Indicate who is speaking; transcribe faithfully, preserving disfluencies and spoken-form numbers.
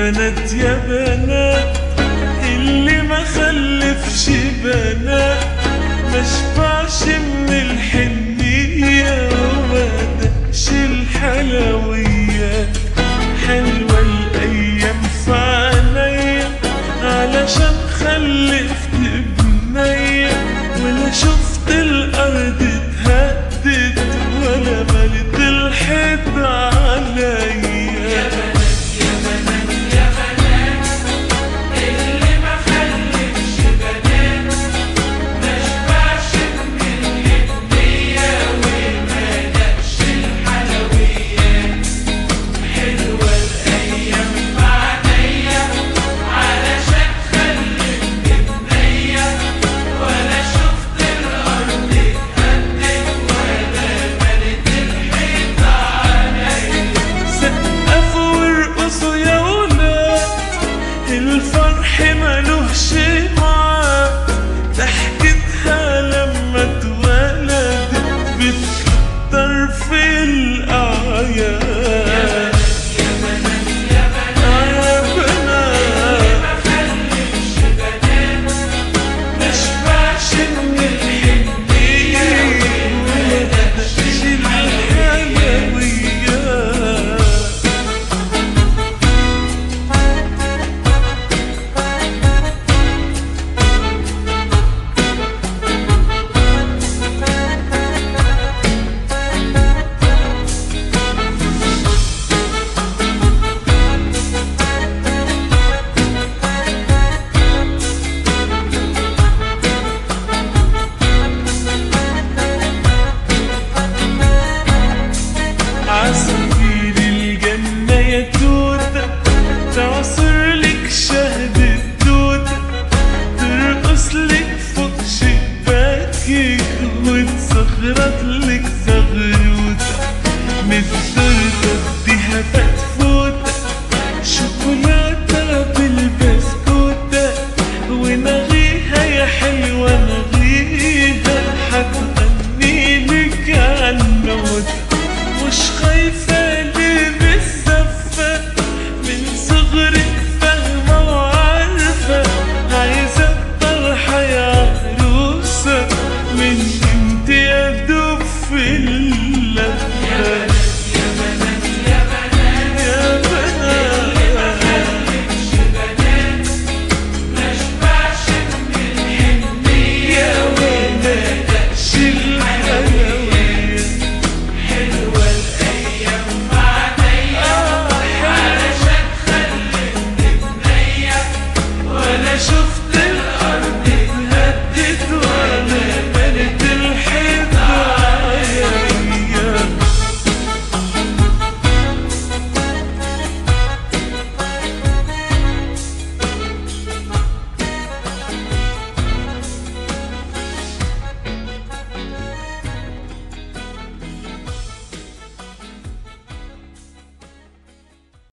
Speaker 1: بنات يا بنات اللي ما خلفش بنات ما شبعش من الحنية وما دقش الحلويات. حلوة الأيام في عينيا علشان خلفت بنية، ولا شفت الأرض اتهدت ولا ملت الحيط عليا. الفرح ملوش معاد، ضحكتها لما اتولدت بتكتر في الأعياد. يا بنات يا بنات يا بنات ما خلفش بنات ما شبعش من الحنية وما دقش الحلويات. عصافير الجنة يا توتة تعصر لك شهد التوتة، ترقص لك فوق شباكك وتسخرك